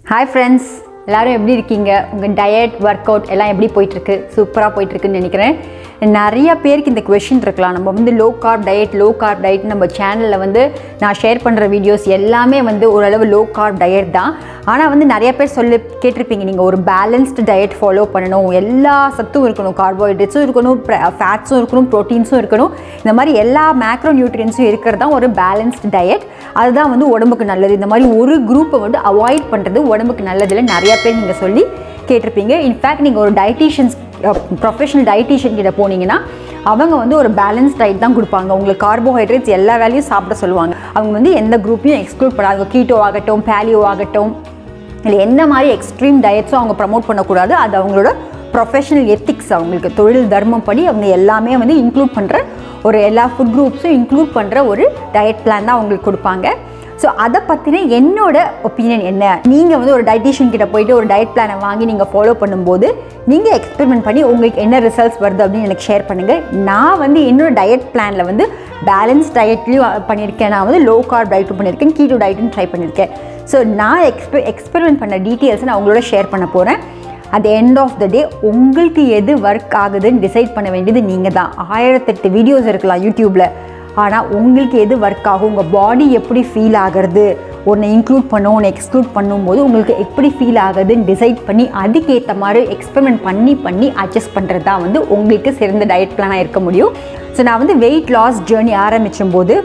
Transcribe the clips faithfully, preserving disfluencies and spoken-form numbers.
Hi friends, எல்லாரும் எப்படி இருக்கீங்க? உங்க டயட் வொர்க் அவுட் எல்லாம் எப்படி போயிட்டு இருக்கு? சூப்பரா போயிட்டு இருக்குன்னு நினைக்கிறேன். நிறைய பேருக்கு இந்த क्वेश्चन இருக்கலாம். நம்ம வந்து low carb diet low carb diet நம்ம சேனல்ல வந்து நான் ஷேர் பண்ற வீடியோஸ் எல்லாமே வந்து ஓரளவு லோ கார்ப் டயட் தான். ஆனா வந்து நிறைய பேர் சொல்லி கேட்டிருப்பீங்க நீங்க ஒரு பேலன்ஸ்டு டயட் ஃபாலோ பண்ணணும். எல்லா சத்தும் இருக்கணும், கார்போஹைட்ரேட்ஸும் இருக்கணும், ஃபேட்ஸும் இருக்கணும், புரோட்டீன்ஸும் இருக்கணும். இந்த மாதிரி எல்லா மேக்ரோ நியூட்ரியன்ஸும் இருக்கிறது தான் ஒரு பேலன்ஸ்டு டயட். அதுதான் வந்து உடம்புக்கு நல்லது. இந்த மாதிரி ஒரு குரூப்பை வந்து அவாய்ட் பண்ணுறது உடம்புக்கு நல்லதில்லை நிறைய பேர் நீங்கள் சொல்லி கேட்டிருப்பீங்க. இன்ஃபேக்ட் நீங்கள் ஒரு டயட்டீஷியன்ஸ் ப்ரொஃபஷனல் டயட்டீஷியன் கிட்ட போனீங்கன்னா அவங்க வந்து ஒரு பேலன்ஸ் டயட் தான் கொடுப்பாங்க. உங்களுக்கு கார்போஹைட்ரேட்ஸ் எல்லா வேலையும் சாப்பிட சொல்லுவாங்க. அவங்க வந்து எந்த குரூப்பையும் எக்ஸ்க்ளூட் பண்ணாங்க. கீட்டோ ஆகட்டும், பேலியோ ஆகட்டும், இல்லை எந்த மாதிரி எக்ஸ்ட்ரீம் டயட்ஸும் அவங்க ப்ரமோட் பண்ணக்கூடாது. அது அவங்களோட ப்ரொஃபஷனல் எத்திக்ஸ், அவங்களுக்கு தொழில் தர்மம் படி அவங்க எல்லாமே வந்து இன்க்ளூட் பண்ணுற ஒரு எல்லா ஃபுட் குரூப்ஸும் இன்க்ளூட் பண்ணுற ஒரு டயட் பிளான் தான் அவங்களுக்கு கொடுப்பாங்க. ஸோ அதை பற்றின என்னோட ஒப்பீனியன் என்ன, நீங்கள் வந்து ஒரு டயட்டீஷியன் கிட்ட போயிட்டு ஒரு டயட் பிளானை வாங்கி நீங்கள் ஃபாலோ பண்ணும்போது நீங்கள் எக்ஸ்பெரிமெண்ட் பண்ணி உங்களுக்கு என்ன ரிசல்ட்ஸ் வருது அப்படின்னு எனக்கு ஷேர் பண்ணுங்கள். நான் வந்து என்னோட டயட் பிளானில் வந்து பேலன்ஸ் டயட்லேயும் பண்ணியிருக்கேன், நான் வந்து லோ கார்ப் டயட்டும் பண்ணியிருக்கேன், கீட்டோ டயட்டும் ட்ரை பண்ணியிருக்கேன். ஸோ நான் எக்ஸ்பெ எக்ஸ்பெரிமெண்ட் பண்ண டீட்டெயில்ஸை நான் உங்களோட ஷேர் பண்ண போகிறேன். At end of the day உங்களுக்கு எது ஒர்க் ஆகுதுன்னு டிசைட் பண்ண வேண்டியது நீங்கள் தான். ஆயிரத்தெட்டு வீடியோஸ் இருக்கலாம் யூடியூப்பில், ஆனால் உங்களுக்கு எது ஒர்க் ஆகும், உங்கள் பாடி எப்படி ஃபீல் ஆகிறது, ஒன்று இன்க்ளூட் பண்ணும் ஒன்று எக்ஸ்க்ளூட் பண்ணும்போது உங்களுக்கு எப்படி ஃபீல் ஆகுதுன்னு டிசைட் பண்ணி அதுக்கேற்ற மாதிரி எக்ஸ்பெரிமெண்ட் பண்ணி பண்ணி அட்ஜஸ்ட் பண்ணுறது தான் வந்து உங்களுக்கு சிறந்த டயட் பிளானாக இருக்க முடியும். ஸோ நான் வந்து வெயிட் லாஸ் ஜேர்னி ஆரம்பிக்கும் போது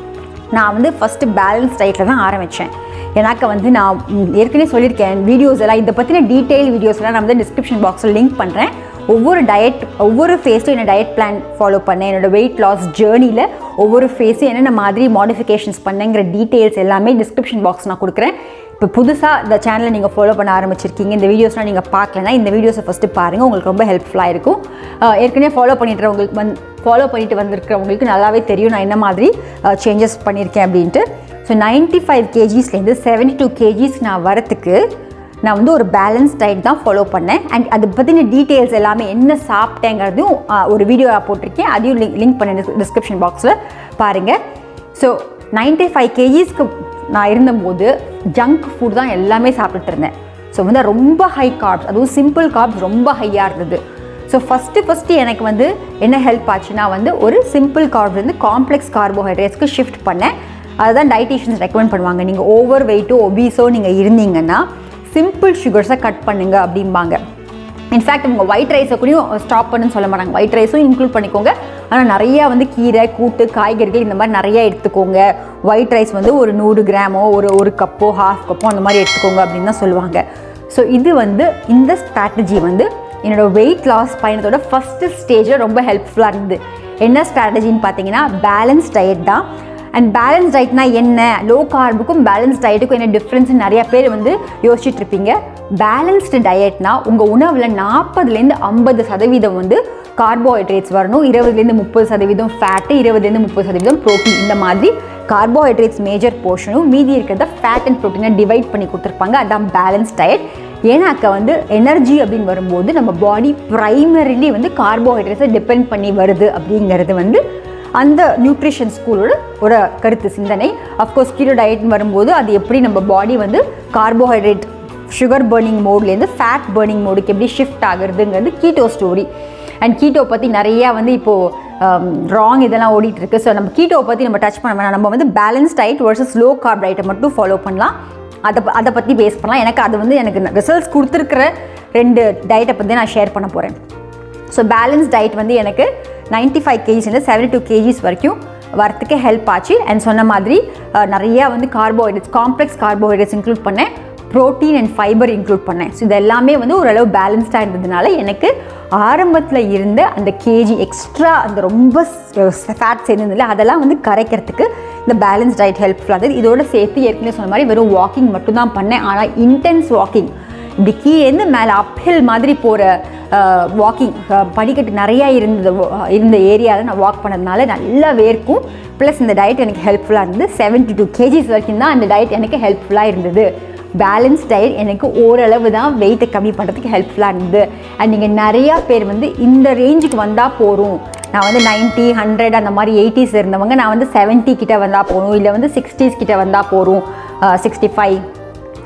நான் வந்து ஃபஸ்ட்டு பேலன்ஸ் டயட்டில் தான் ஆரம்பித்தேன். எனக்கு வந்து நான் ஏற்கனவே சொல்லியிருக்கேன் வீடியோஸ் எல்லாம் இதை பற்றின டீட்டெயில் வீடியோஸ்லாம் நான் வந்து டிஸ்கிரிப்ஷன் பாக்ஸில் லிங்க் பண்ணுறேன். ஒவ்வொரு டயட் ஒவ்வொரு ஃபேஸும் என்ன டயட் பிளான் ஃபாலோ பண்ணேன், என்னோடய வெயிட் லாஸ் ஜேர்னியில் ஒவ்வொரு ஃபேஸும் என்னென்ன மாதிரி மாடிஃபிகேஷன்ஸ் பண்ணேங்கிற டீட்டெயில்ஸ் எல்லாமே டிஸ்கிரிப்ஷன் பாக்ஸ் நான் கொடுக்குறேன். இப்போ புதுசாக இந்த சேனலை நீங்கள் ஃபாலோ பண்ண ஆரம்பிச்சிருக்கீங்க, இந்த வீடியோஸ்லாம் நீங்கள் பார்க்கலன்னா இந்த வீடியோஸை ஃபஸ்ட்டு பாருங்கள், உங்களுக்கு ரொம்ப ஹெல்ப்ஃபுல்லாக இருக்கும். ஏற்கனவே ஃபாலோ பண்ணிட்டுறவங்களுக்கு வந்து ஃபாலோ பண்ணிட்டு வந்திருக்கிறவங்களுக்கு நல்லாவே தெரியும் நான் என்ன மாதிரி சேஞ்சஸ் பண்ணியிருக்கேன் அப்படின்ட்டு. ஸோ நைன்ட்டி ஃபைவ் கேஜிஸ்லேருந்து செவன்ட்டி டூ கேஜிஸ் நான் வரத்துக்கு நான் வந்து ஒரு பேலன்ஸ் டயட் தான் ஃபாலோ பண்ணேன். அண்ட் அதை பற்றின டீட்டெயில்ஸ் எல்லாமே என்ன சாப்பிட்டேங்கிறதையும் ஒரு வீடியோவாக போட்டிருக்கேன், அதையும் லிங்க் லிங்க் பண்ண டிஸ்கிரிப்ஷன் பாக்ஸில் பாருங்கள். ஸோ நைன்ட்டி ஃபைவ் கேஜிஸ்க்கு நான் இருந்தபோது ஜங்க் ஃபுட் தான் எல்லாமே சாப்பிட்டுட்டு இருந்தேன். ஸோ வந்து ரொம்ப ஹை கார்ப்ஸ், அதுவும் சிம்பிள் கார்ப்ஸ் ரொம்ப ஹையாக இருந்தது. ஸோ ஃபஸ்ட்டு ஃபஸ்ட்டு எனக்கு வந்து என்ன ஹெல்ப் ஆச்சுன்னா வந்து ஒரு சிம்பிள் கார்ப்ஸ் வந்து காம்ப்ளெக்ஸ் கார்போஹைட்ரேட்ஸ்க்கு ஷிஃப்ட் பண்ணேன். அதுதான் டயட்டீஷியன்ஸ் ரெக்கமெண்ட் பண்ணுவாங்க. நீங்கள் ஓவர் வெயிட்டோ ஒபீஸோ நீங்கள் இருந்தீங்கன்னா சிம்பிள் சுகர்ஸை கட் பண்ணுங்க அப்படிம்பாங்க. இன்ஃபேக்ட் உங்கள் ஒயிட் ரைஸை கூடயும் ஸ்டாப் பண்ணுன்னு சொல்ல மாட்டாங்க, ஒயிட் ரைஸும் இன்க்ளூட் பண்ணிக்கோங்க. ஆனால் நிறையா வந்து கீரை கூட்டு காய்கறிகள் இந்த மாதிரி நிறையா எடுத்துக்கோங்க. ஒயிட் ரைஸ் வந்து ஒரு நூறு கிராமோ ஒரு ஒரு கப்போ ஹாஃப் கப்போ அந்த மாதிரி எடுத்துக்கோங்க அப்படின்னு தான் சொல்லுவாங்க. ஸோ இது வந்து இந்த ஸ்ட்ராட்டஜி வந்து என்னோடய வெயிட் லாஸ் பயணத்தோட ஃபஸ்ட்டு ஸ்டேஜில் ரொம்ப ஹெல்ப்ஃபுல்லாக இருந்தது. என்ன ஸ்ட்ராட்டஜின்னு பார்த்தீங்கன்னா பேலன்ஸ் டயட் தான். அண்ட் பேலன்ஸ் டயட்னா என்ன, லோ கார்புக்கும் பேலன்ஸ் டயட்டுக்கும் என்ன டிஃப்ரென்ஸ்னு நிறையா பேர் வந்து யோசிச்சுட்டு இருப்பீங்க. பேலன்ஸ்டு டயட்னா உங்கள் உணவில் நாற்பதுலேருந்து ஐம்பது சதவீதம் வந்து கார்போஹைட்ரேட்ஸ் வரணும், இருபதுலேருந்து முப்பது சதவீதம் ஃபேட்டு, இருபதுலேருந்து முப்பது சதவீதம் ப்ரோட்டீன். இந்த மாதிரி கார்போஹைட்ரேட்ஸ் மேஜர் போர்ஷனும் மீதி இருக்கிறத ஃபேட் அண்ட் ப்ரோட்டீனை டிவைட் பண்ணி கொடுத்துருப்பாங்க. அதுதான் பேலன்ஸ் டயட். ஏன்னாக்க வந்து எனர்ஜி அப்படின்னு வரும்போது நம்ம பாடி ப்ரைமரிலி வந்து கார்போஹைட்ரேட்ஸை டிபெண்ட் பண்ணி வருது அப்படிங்கிறது வந்து அந்த நியூட்ரிஷன் ஸ்கூலோட ஒரு கருத்து சிந்தனை. அஃப்கோர்ஸ் கீட்டோ டயட்னு வரும்போது அது எப்படி நம்ம பாடி வந்து கார்போஹைட்ரேட் சுகர் பர்னிங் மோட்லேருந்து ஃபேட் பர்னிங் மோடுக்கு எப்படி ஷிஃப்ட் ஆகுறதுங்கிறது கீட்டோ ஸ்டோரி. அண்ட் கீட்டோ பற்றி நிறையா வந்து இப்போது ராங் இதெல்லாம் ஓடிட்டு இருக்கு. ஸோ நம்ம கீட்டோவை பற்றி நம்ம டச் பண்ண வேணாம், நம்ம வந்து balance diet versus low carb டயட்டை மட்டும் ஃபாலோ பண்ணலாம். அதை அதை பற்றி பேஸ் பண்ணலாம். எனக்கு அது வந்து எனக்கு ரிசல்ட்ஸ் கொடுத்துருக்கிற ரெண்டு டயட்டை பற்றி நான் ஷேர் பண்ண போகிறேன். ஸோ பேலன்ஸ் டயட் வந்து எனக்கு நைன்ட்டி ஃபைவ் கேஜிஸ்லேருந்து செவன்ட்டி டூ கேஜிஸ் வரைக்கும் வரத்துக்கு ஹெல்ப் ஆச்சு. அண்ட் சொன்ன மாதிரி நிறையா வந்து கார்போஹைட்ரேட்ஸ் காம்ப்ளெக்ஸ் கார்போஹைட்ரேட்ஸ் இன்க்ளூட் பண்ணேன், ப்ரோட்டீன் அண்ட் ஃபைபர் இன்க்ளூட் பண்ணேன். ஸோ இது எல்லாமே வந்து ஓரளவு பேலன்ஸ்டாக இருந்ததுனால எனக்கு ஆரம்பத்தில் இருந்த அந்த கேஜி எக்ஸ்ட்ரா அந்த ரொம்ப ஃபேட் சேர்ந்ததில்ல அதெல்லாம் வந்து கரைக்கிறதுக்கு இந்த பேலன்ஸ் டயட் ஹெல்ப்ஃபுல்லாக இருந்தது. இதோட சேர்த்து ஏற்கனவே சொன்ன மாதிரி வெறும் வாக்கிங் மட்டும்தான் பண்ணேன். ஆனால் இன்டென்ஸ் வாக்கிங், இப்படி கீழேருந்து மேலே அப்ஹில் மாதிரி போகிற வாக்கிங், படிக்கட்டு நிறையா இருந்தது இருந்த ஏரியாவில் நான் வாக் பண்ணதுனால நல்லா வேர்க்கும். ப்ளஸ் இந்த டயட் எனக்கு ஹெல்ப்ஃபுல்லாக இருந்தது. செவன்ட்டி டூ கேஜிஸ் வரைக்கும் தான் அந்த டயட் எனக்கு ஹெல்ப்ஃபுல்லாக இருந்தது. பேலன்ஸ் டயட் எனக்கு ஓரளவு தான் வெயிட்டை கம்மி பண்ணுறதுக்கு ஹெல்ப்ஃபுல்லாக இருந்தது. அண்ட் நீங்கள் நிறையா பேர் வந்து இந்த ரேஞ்சுக்கு வந்தால் போகிறோம், நான் வந்து நைன்ட்டி ஹண்ட்ரட் அந்த மாதிரி எயிட்டிஸ் இருந்தவங்க நான் வந்து செவன்ட்டி கிட்ட வந்தால் போகணும், இல்லை வந்து சிக்ஸ்டீஸ் கிட்ட வந்தால் போகிறோம், சிக்ஸ்டி ஃபைவ்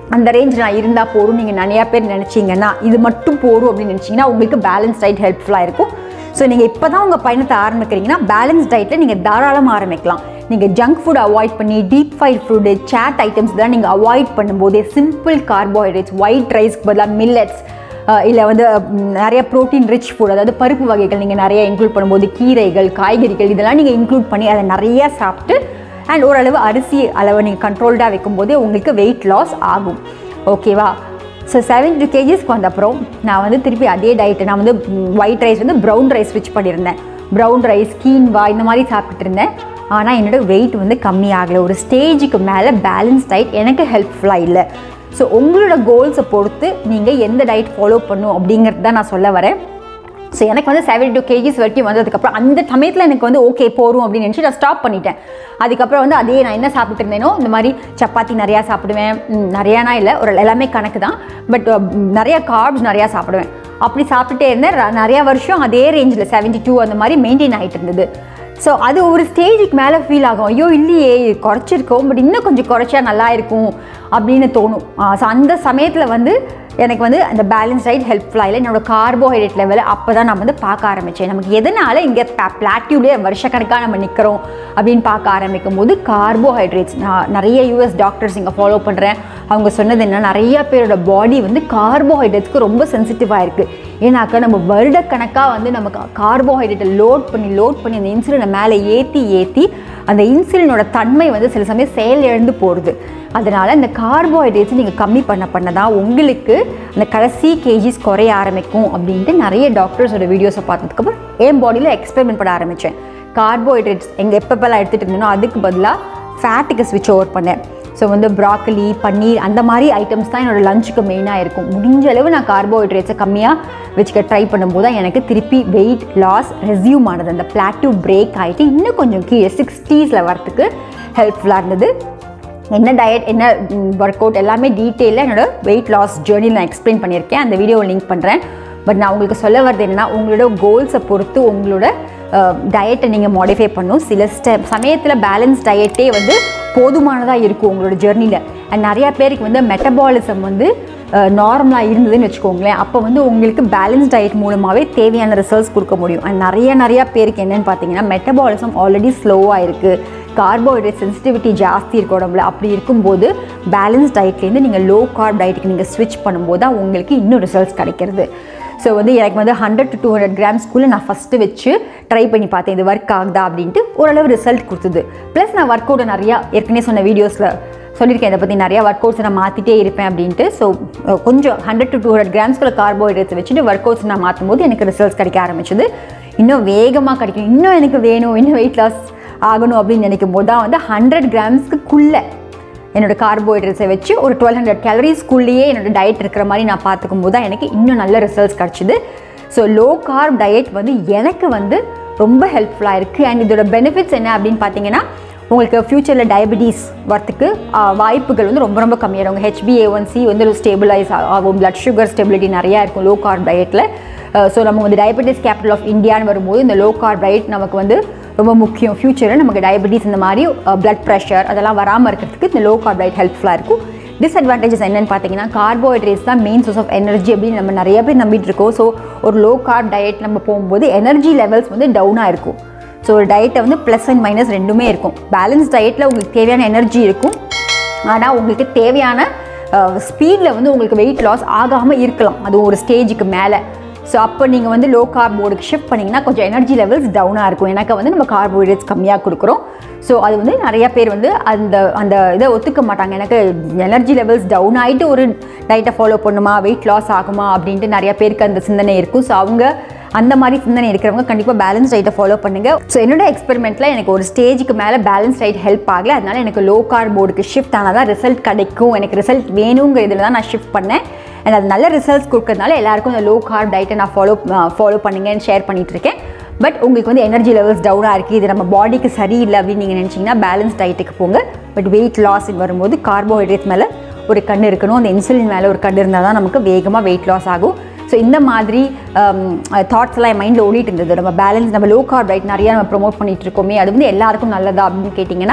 அந்த ரேஞ்ச் நான் இருந்தால் போதும் நீங்கள் நிறையா பேர் நினச்சிங்கன்னா இது மட்டும் போதும் அப்படின்னு நினச்சிங்கன்னா உங்களுக்கு பேலன்ஸ் டயட் ஹெல்ப்ஃபுல்லாக இருக்கும். ஸோ நீங்கள் இப்போ தான் உங்கள் பயணத்தை ஆரம்பிக்கிறீங்கன்னா பேலன்ஸ் டயட்டில் நீங்கள் தாராளமாக ஆரம்பிக்கலாம். நீங்கள் ஜங்க் ஃபுட் அவாய்ட் பண்ணி deep fried food chaat items தான் நீங்கள் அவாய்ட் பண்ணும்போதே சிம்பிள் கார்போஹைட்ரேட்ஸ் ஒயிட் ரைஸ்க்கு பதிலாக மில்லட்ஸ் இல்லை வந்து நிறைய ப்ரோட்டீன் ரிச் ஃபுட் அதாவது பருப்பு வகைகள் நீங்கள் நிறைய இன்க்ளூட் பண்ணும்போது கீரைகள் காய்கறிகள் இதெல்லாம் நீங்கள் இன்க்ளூட் பண்ணி அதை நிறையா சாப்பிட்டு அண்ட் ஓரளவு அரிசி அளவை நீங்கள் கண்ட்ரோல்டாக வைக்கும்போது உங்களுக்கு வெயிட் லாஸ் ஆகும். ஓகேவா? ஸோ செவன்டி டூ கேஜிஸ்க்கு வந்த அப்புறம் நான் வந்து திருப்பி அதே டயட்டு நான் வந்து ஒயிட் ரைஸ் வந்து ப்ரௌன் ரைஸ் ஸ்விட்ச் பண்ணியிருந்தேன். ப்ரௌன் ரைஸ் கீன்வா இந்த மாதிரி சாப்பிட்டுட்டு இருந்தேன். ஆனால் என்னோடய வெயிட் வந்து கம்மி ஆகலை. ஒரு ஸ்டேஜுக்கு மேலே பேலன்ஸ் டயட் எனக்கு ஹெல்ப்ஃபுல்லாக இல்லை. ஸோ உங்களோட கோல்ஸை பொறுத்து நீங்கள் எந்த டயட் ஃபாலோ பண்ணும் அப்படிங்கிறது தான் நான் சொல்ல வரேன். ஸோ எனக்கு வந்து செவன்டி டூ கேஜிஸ் வரைக்கும் வந்ததுக்கப்புறம் அந்த சமயத்தில் எனக்கு வந்து ஓகே போகும் அப்படின்னு நினச்சி நான் ஸ்டாப் பண்ணிட்டேன். அதுக்கப்புறம் வந்து அதே நான் என்ன சாப்பிட்டு இருந்தேனோ இந்த மாதிரி சப்பாத்தி நிறையா சாப்பிடுவேன். நிறையானா இல்லை, ஒரு எல்லாமே கணக்கு தான். பட் நிறையா கார்ப்ஸ் நிறையா சாப்பிடுவேன். அப்படி சாப்பிட்டுட்டே இருந்தேன். நிறையா வருஷம் அதே ரேஞ்சில் செவன்டி டூ அந்த மாதிரி மெயின்டைன் ஆகிட்டு இருந்தது. ஸோ அது ஒரு ஸ்டேஜுக்கு மேலே ஃபீல் ஆகும், ஐயோ இல்லையே குறைச்சிருக்கோம் பட் இன்னும் கொஞ்சம் குறைச்சா நல்லா இருக்கும் அப்படின்னு தோணும். ஸோ அந்த சமயத்தில் வந்து எனக்கு வந்து அந்த பேலன்ஸ் டயட் ஹெல்ப்ஃபுல்லாக இல்லை. என்னோடய கார்போஹைட்ரேட் லெவல் அப்போ தான் நான் வந்து பார்க்க ஆரம்பித்தேன். நமக்கு எதனால் இங்கே பிளாட்யூலேயே வருஷக்கணக்காக நம்ம நிற்கிறோம் அப்படின்னு பார்க்க ஆரம்பிக்கும் போது கார்போஹைட்ரேட்ஸ் நான் நிறைய யூஎஸ் டாக்டர்ஸ் இங்கே ஃபாலோ பண்ணுறேன். அவங்க சொன்னது என்ன, நிறைய பேரோட பாடி வந்து கார்போஹைட்ரேட்ஸ்க்கு ரொம்ப சென்சிட்டிவாக இருக்குது. ஏன்னாக்கா நம்ம வருடக்கணக்காக வந்து நமக்கு கார்போஹைட்ரேட்டை லோட் பண்ணி லோட் பண்ணி அந்த இன்சுலினை மேலே ஏற்றி ஏற்றி அந்த இன்சுலினோட தன்மை வந்து சில சமயம் செயல் இழந்து போகிறது. அதனால் இந்த கார்போஹைட்ரேட்ஸ் நீங்கள் கம்மி பண்ண பண்ண தான் உங்களுக்கு அந்த கடைசி கேஜிஸ் குறைய ஆரம்பிக்கும் அப்படின்ட்டு நிறைய டாக்டர்ஸோட வீடியோஸை பார்த்ததுக்கப்புறம் என் பாடியில் எக்ஸ்பெரிமெண்ட் பண்ண ஆரம்பித்தேன். கார்போஹைட்ரேட்ஸ் எங்கள் எப்பப்பெல்லாம் எடுத்துகிட்டு இருந்தேனோ அதுக்கு பதிலாக ஃபேட்டுக்கு ஸ்விட்ச் ஓவர் பண்ணேன். ஸோ வந்து ப்ராக்கலி பன்னீர் அந்த மாதிரி ஐட்டம்ஸ் தான் என்னோடய லஞ்சுக்கு மெயினாக இருக்கும். முடிஞ்ச அளவு நான் கார்போஹைட்ரேட்ஸை கம்மியாக வச்சுக்க ட்ரை பண்ணும்போது தான் எனக்கு திருப்பி வெயிட் லாஸ் ரெஸ்யூம் ஆனது. அந்த பிளாட்யூ பிரேக் ஆகிட்டு இன்னும் கொஞ்சம் கீழே சிக்ஸ்டீஸில் வரத்துக்கு ஹெல்ப்ஃபுல்லாக இருந்தது. என்ன டயட் என்ன ஒர்க் அவுட் எல்லாமே டீட்டெயிலாக என்னோடய வெயிட் லாஸ் ஜேர்னியில் நான் எக்ஸ்பிளைன் பண்ணியிருக்கேன். அந்த வீடியோவை லிங்க் பண்ணுறேன். பட் நான் உங்களுக்கு சொல்ல வரது என்னென்னா உங்களோட கோல்ஸை பொறுத்து உங்களோட டயட்டை நீங்கள் மாடிஃபை பண்ணணும். சில ஸ்டெப் சமயத்தில் பேலன்ஸ் டயட்டே வந்து போதுமானதாக இருக்கும் உங்களோட ஜெர்னியில். அண்ட் நிறையா பேருக்கு வந்து மெட்டபாலிசம் வந்து நார்மலாக இருந்ததுன்னு வச்சுக்கோங்களேன். அப்போ வந்து உங்களுக்கு பேலன்ஸ் டயட் மூலமாகவே தேவையான ரிசல்ட்ஸ் கொடுக்க முடியும். அண்ட் நிறைய நிறையா பேருக்கு என்னென்னு பார்த்தீங்கன்னா மெட்டபாலிசம் ஆல்ரெடி ஸ்லோவாக இருக்குது, கார்போஹைட்ரேட் சென்சிட்டிவிட்டி ஜாஸ்தி இருக்குது உடம்புல. அப்படி இருக்கும்போது பேலன்ஸ் டயட்லேருந்து நீங்கள் லோ கார்ப் டயட்டுக்கு நீங்கள் ஸ்விட்ச் பண்ணும்போது தான் உங்களுக்கு இன்னும் ரிசல்ட்ஸ் கிடைக்கிறது. ஸோ வந்து எனக்கு வந்து ஹண்ட்ரட் டு டூ ஹண்ட்ரட் கிராம்ஸ்குள்ளே நான் ஃபஸ்ட்டு வச்சு ட்ரை பண்ணி பார்த்தேன், இது ஒர்க் ஆகுதா அப்படின்ட்டு. ஓரளவு ரிசல்ட் கொடுத்தது. ப்ளஸ் நான் ஒர்க் அவுட்டை நிறையா ஏற்கனவே சொன்ன வீடியோஸில் சொல்லியிருக்கேன், இதை பற்றி நிறையா ஒர்க் அவுட்ஸ் நான் மாற்றிட்டே இருப்பேன் அப்படின்ட்டு. ஸோ கொஞ்சம் ஹண்ட்ரட் டு டூ ஹண்ட்ரட் கிராம்ஸ்குள்ள கார்போஹைட்ரேட்ஸ் வச்சுட்டு ஒர்க் அவுட்ஸ் நான் மாற்றும் போது எனக்கு ரிசல்ட்ஸ் கிடைக்க ஆரம்பிச்சது. இன்னும் வேகமாக கிடைக்கும், இன்னும் எனக்கு வேணும், இன்னும் வெயிட் லாஸ் ஆகணும் அப்படின்னு நினைக்கும் போது தான் வந்து ஹண்ட்ரட் கிராம்ஸ்க்குள்ளே என்னோடய கார்போஹைட்ரேட்ஸை வச்சு ஒரு டுவெல் ஹண்ட்ரட் கேலரிஸ்குள்ளேயே என்னோடய டயட் இருக்கிற மாதிரி நான் பார்த்துக்கும் போது தான் எனக்கு இன்னும் நல்ல ரிசல்ட்ஸ் கிடச்சிது. ஸோ லோ கார்ப் டயட் வந்து எனக்கு வந்து ரொம்ப ஹெல்ப்ஃபுல்லாக இருக்குது. அண்ட் இதோட பெனிஃபிட்ஸ் என்ன அப்படின்னு பார்த்தீங்கன்னா உங்களுக்கு ஃப்யூச்சரில் டயபெட்டிஸ் வரத்துக்கு வாய்ப்புகள் வந்து ரொம்ப ரொம்ப கம்மியாகும். உங்கள் H B A one C வந்து ஸ்டேபிளைஸ் ஆகும், பிளட் சுகர் ஸ்டெபிலிட்டி நிறையா இருக்கும் லோ கார்ப் டயட்டில். ஸோ நம்ம வந்து டயபெட்டிஸ் கேபிட்டல் ஆஃப் இந்தியான்னு வரும்போது இந்த லோ கார்ப் டயட் நமக்கு வந்து ரொம்ப முக்கியம். ஃப்யூச்சரில் நமக்கு டயபெட்டிஸ் இந்த மாதிரி பிளட் ப்ரெஷர் அதெல்லாம் வராமல் இருக்கிறதுக்கு இந்த லோ கார்ப் டயட் ஹெல்ப்ஃபுல்லாக இருக்கும். டிஸ்அட்வான்டேஜஸ் என்னென்னு பார்த்தீங்கன்னா கார்போஹைட்ரேட்ஸ் தான் மெயின் சோர்ஸ் ஆஃப் எனர்ஜி அப்படின்னு நம்ம நிறைய பேர் நம்பிட்டு இருக்கோம். ஸோ ஒரு லோ கார்ப் டயட் நம்ம போகும்போது எனர்ஜி லெவல்ஸ் வந்து டவுனாக இருக்கும். ஸோ ஒரு டயட்டை வந்து ப்ளஸ் அண்ட் மைனஸ் ரெண்டுமே இருக்கும். பேலன்ஸ் டயட்டில் உங்களுக்கு தேவையான எனர்ஜி இருக்கும், ஆனால் உங்களுக்கு தேவையான ஸ்பீடில் வந்து உங்களுக்கு வெயிட் லாஸ் ஆகாமல் இருக்கலாம் அது ஒரு ஸ்டேஜுக்கு மேலே. ஸோ அப்போ நீங்கள் வந்து லோ கார்ப் மோடுக்கு ஷிஃப்ட் பண்ணிங்கன்னா கொஞ்சம் எனர்ஜி லெவல்ஸ் டவுனாக இருக்கும். எனக்கு வந்து நம்ம கார்போஹைட்ரேட்ஸ் கம்மியாக கொடுக்குறோம். ஸோ அது வந்து நிறையா பேர் வந்து அந்த அந்த இதை ஒத்துக்க மாட்டாங்க. எனக்கு எனர்ஜி லெவல்ஸ் டவுன் ஆகிட்டு ஒரு டயட்டை ஃபாலோ பண்ணுமா, வெயிட் லாஸ் ஆகுமா அப்படின்ட்டு நிறையா பேருக்கு அந்த சிந்தனை இருக்கும். ஸோ அவங்க அந்த மாதிரி சிந்தனை இருக்கிறவங்க கண்டிப்பாக பேலன்ஸ் டயட்டை ஃபாலோ பண்ணுங்கள். ஸோ என்னோட எக்ஸ்பெரிமெண்ட்டில் எனக்கு ஒரு ஸ்டேஜுக்கு மேலே பேலன்ஸ் டயட் ஹெல்ப் ஆகலை. அதனால் எனக்கு லோ கார்ப் மோடுக்கு ஷிஃப்ட் ஆனால் தான் ரிசல்ட் கிடைக்கும், எனக்கு ரிசல்ட் வேணுங்கிற இதில் தான் நான் ஷிஃப்ட் பண்ணேன். அண்ட் அது நல்ல ரிசல்ட்ஸ் கொடுக்கறதுனால எல்லாருக்கும் இந்த லோ கார்ப் டயட்டை நான் ஃபாலோ ஃபாலோ பண்ணுங்கன்னு ஷேர் பண்ணிகிட்டு இருக்கேன். பட் உங்களுக்கு வந்து எனர்ஜி லெவல்ஸ் டவுனாக இருக்குது, இது நம்ம பாடிக்கு சரியில்லை அப்படின்னு நீங்கள் நினச்சிங்கன்னா பேலன்ஸ் டயட்டுக்கு போங்க. பட் வெயிட் லாஸ் வரும்போது கார்போஹைட்ரேட்ஸ் மேலே ஒரு கண் இருக்கணும், அந்த இன்சுலின் மேலே ஒரு கண் இருந்தால் தான் நமக்கு வேகமாக வெயிட் லாஸ் ஆகும். ஸோ இந்த மாதிரி தாட்ஸ்லாம் என் மைண்டில் ஓடிட்டு இருந்தது. நம்ம பேலன்ஸ் நம்ம லோ கார்ப் டயட் நிறையா நம்ம ப்ரொமோட் பண்ணிகிட்டு இருக்கோமே, அது வந்து எல்லாருக்கும் நல்லதா அப்படின்னு கேட்டிங்கன்னா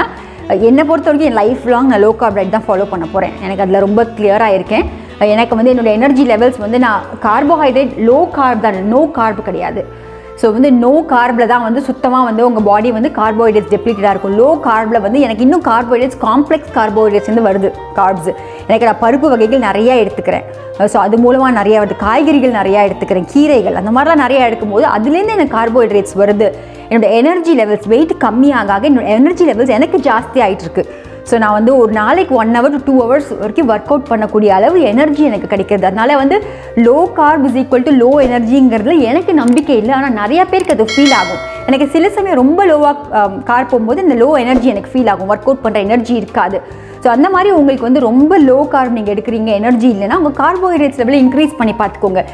என்னை பொறுத்த வரைக்கும் என் லைஃப் லாங் நான் லோ கார்ப் டயட் தான் ஃபாலோ பண்ண போகிறேன். எனக்கு அதில் ரொம்ப கிளியராக இருக்கேன். எனக்கு வந்து என்னோடய எனர்ஜி லெவல்ஸ் வந்து நான் கார்போஹைட்ரேட் லோ கார்ப் தான், நோ கார்ப் கிடையாது. ஸோ வந்து நோ கார்பில் தான் வந்து சுத்தமாக வந்து உங்கள் பாடி வந்து கார்போஹைட்ரேட்ஸ் டெப்ளீட்டடாக இருக்கும். லோ கார்பில் வந்து எனக்கு இன்னும் கார்போஹைட்ரேட்ஸ் காம்ப்ளெக்ஸ் கார்போஹைட்ரேட்ஸ் வந்து வருது. கார்ப்ஸ் எனக்கு நான் பருப்பு வகைகள் நிறையா எடுத்துக்கிறேன். ஸோ அது மூலமாக நிறையா வருது. காய்கறிகள் நிறையா எடுத்துக்கிறேன், கீரைகள் அந்த மாதிரிலாம் நிறையா எடுக்கும்போது அதுலேருந்து எனக்கு கார்போஹைட்ரேட்ஸ் வருது. என்னோடய எனர்ஜி லெவல்ஸ் வெயிட் கம்மியாக என்னோட எனர்ஜி லெவல்ஸ் எனக்கு ஜாஸ்தி ஆகிட்டு இருக்கு. ஸோ நான் வந்து ஒரு நாளைக்கு one hour to two hours வரைக்கும் ஒர்க் அவுட் பண்ணக்கூடிய அளவு எனர்ஜி எனக்கு கிடைக்கிறது. அதனால் வந்து low carb is equal to low எனர்ஜிங்கிறதுல எனக்கு நம்பிக்கை இல்லை. ஆனால் நிறையா பேருக்கு அது ஃபீல் ஆகும். எனக்கு சில சமயம் ரொம்ப லோவாக கார் போகும்போது இந்த லோ எனர்ஜி எனக்கு ஃபீல் ஆகும், ஒர்க் அவுட் பண்ணுற எனர்ஜி இருக்காது. ஸோ அந்த மாதிரி உங்களுக்கு வந்து ரொம்ப லோ கார்ப் நீங்கள் எடுக்கிறீங்க, எனர்ஜி இல்லைன்னா உங்கள் கார்போஹைட்ரேட்ஸ் லெவலில் இன்க்ரீஸ் பண்ணி பார்த்துக்கோங்க.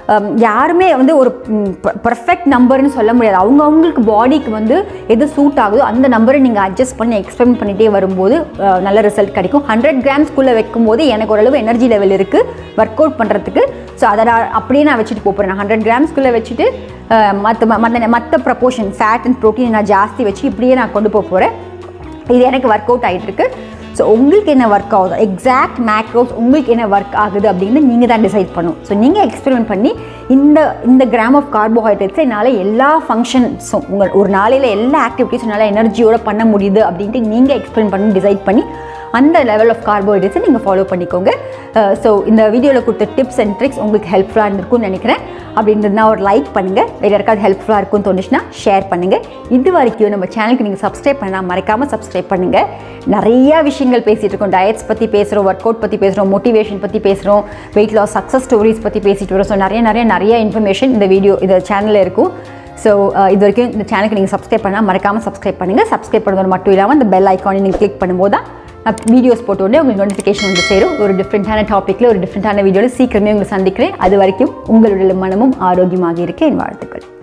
யாருமே வந்து ஒரு பர்ஃபெக்ட் நம்பர்னு சொல்ல முடியாது. அவங்க அவங்களுக்கு பாடிக்கு வந்து எது சூட் ஆகுதோ அந்த நம்பரை நீங்கள் அட்ஜஸ்ட் பண்ணி எக்ஸ்பெரிமெண்ட் பண்ணிகிட்டே வரும்போது நல்ல ரிசல்ட் கிடைக்கும். ஹண்ட்ரட் கிராம்ஸ்குள்ளே வைக்கும்போது எனக்கு ஓரளவு எனர்ஜி லெவல் இருக்குது ஒர்க் அவுட் பண்ணுறதுக்கு. ஸோ அதை நான் அப்படியே நான் வச்சுட்டு போகிறேன். நான் ஹண்ட்ரட் கிராம்ஸ்குள்ளே வச்சுட்டு மற்ற மற்ற மற்ற ப்ரப்போர்ஷன் ஃபேட் அண்ட் ப்ரோட்டீன் நான் ஜாஸ்தி வச்சு இப்படியே நான் கொண்டு போக போகிறேன். இது எனக்கு ஒர்க் அவுட் ஆகிட்டுருக்கு. ஸோ உங்களுக்கு என்ன ஒர்க் ஆகுது, எக்ஸாக்ட் மேக்ரோஸ் உங்களுக்கு என்ன ஒர்க் ஆகுது அப்படின்னு நீங்கள் தான் டிசைட் பண்ணணும். ஸோ நீங்கள் எக்ஸ்பெரிமெண்ட் பண்ணி இந்த இந்த கிராம் ஆஃப் கார்போஹைட்ரேட்ஸை என்னால் எல்லா ஃபங்க்ஷன்ஸும் உங்கள் ஒரு நாளையில் எல்லா ஆக்டிவிட்டீஸும் என்னால் எனர்ஜியோடு பண்ண முடியுது அப்படின்ட்டு நீங்கள் எக்ஸ்பெரிமெண்ட் பண்ணி டிசைட் பண்ணி அந்த லெவல் ஆஃப் கார்போஹைட்ரேட்ஸை நீங்கள் ஃபாலோ பண்ணிக்கோங்க. ஸோ இந்த வீடியோவில் கொடுத்த டிப்ஸ் அண்ட் ட்ரிக்ஸ் உங்களுக்கு ஹெல்ப்ஃபுல்லாக இருந்திருக்கும்னு நினைக்கிறேன். அப்படின்றதுனா ஒரு லைக் பண்ணுங்கள். வேறு யாருக்காவது ஹெல்ப்ஃபுல்லாக இருக்கும்னு தோணுச்சுன்னா ஷேர் பண்ணுங்கள். இது வரைக்கும் நம்ம சேனலுக்கு நீங்கள் சப்ஸ்கிரைப் பண்ணால் மறக்காமல் சப்ஸ்கிரைப் பண்ணுங்கள். நிறையா விஷயங்கள் பேசிகிட்டு இருக்கோம். டயட்ஸ் பற்றி பேசுகிறோம், ஒர்க் அவுட் பற்றி பேசுகிறோம், மோட்டிவேஷன் பற்றி பேசுகிறோம், வெயிட் லாஸ் சக்ஸஸ் ஸ்டோரிஸ் பற்றி பேசிட்டு வரோம். ஸோ நிறைய நிறைய நிறைய இன்ஃபர்மேஷன் இந்த வீடியோ இந்த சேனலில் இருக்கும். ஸோ இது வரைக்கும் இந்த சேனலுக்கு நீங்கள் சப்ஸ்கிரைப் பண்ணால் மறக்காமல் சப்ஸ்கிரைப் பண்ணுங்கள். சப்ஸ்கிரைப் பண்ணுறது மட்டும் இல்லாமல் இந்த பெல் ஐக்கானை நீங்கள் கிளிக் பண்ணும்போது தான் நான் வீடியோஸ் போட்டு உடனே உங்களுக்கு நோட்டிஃபிகேஷன் வந்து சேரும். ஒரு டிஃப்ரெண்ட்டான டாப்பிக்கில் ஒரு டிஃப்ரெண்ட்டான வீடியோவில் சீக்கிரமே உங்களை சந்திக்கிறேன். அது வரைக்கும் உங்களுடைய மனமும் ஆரோக்கியமாக இருக்க என் வாழ்த்துக்கள்.